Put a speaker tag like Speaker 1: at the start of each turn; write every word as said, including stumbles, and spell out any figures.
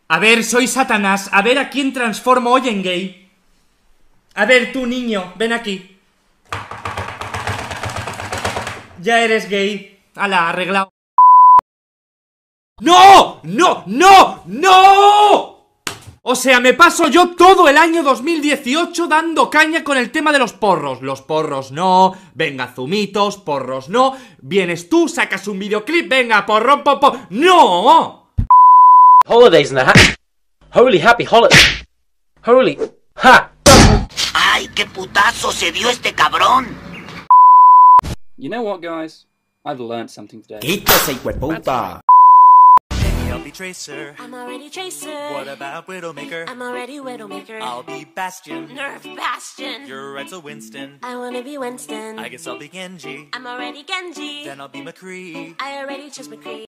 Speaker 1: A ver, soy Satanás. A ver a quién transformo hoy en gay. A ver, tú, niño, ven aquí. Ya eres gay. Hala, arreglado. ¡No! ¡No! ¡No! ¡No! O sea, me paso yo todo el año dos mil dieciocho dando caña con el tema de los porros. Los porros no, venga zumitos, porros no. Vienes tú, sacas un videoclip, venga, porro, popo. ¡No!
Speaker 2: Holidays in the ha- Holy happy holidays. Holy ha.
Speaker 3: ¡Ay, qué putazo se dio este cabrón!
Speaker 4: You know what, guys? I've learned something today.
Speaker 5: ¡Quítese, hijueputa!
Speaker 6: Maybe I'll be Tracer.
Speaker 7: I'm already Tracer.
Speaker 6: What about Widowmaker?
Speaker 7: I'm already Widowmaker.
Speaker 6: I'll be Bastion.
Speaker 7: Nerf Bastion.
Speaker 6: You're right, so Winston.
Speaker 7: I wanna be Winston.
Speaker 6: I guess I'll be Genji.
Speaker 7: I'm already Genji.
Speaker 6: Then I'll be McCree.
Speaker 7: I already chose McCree.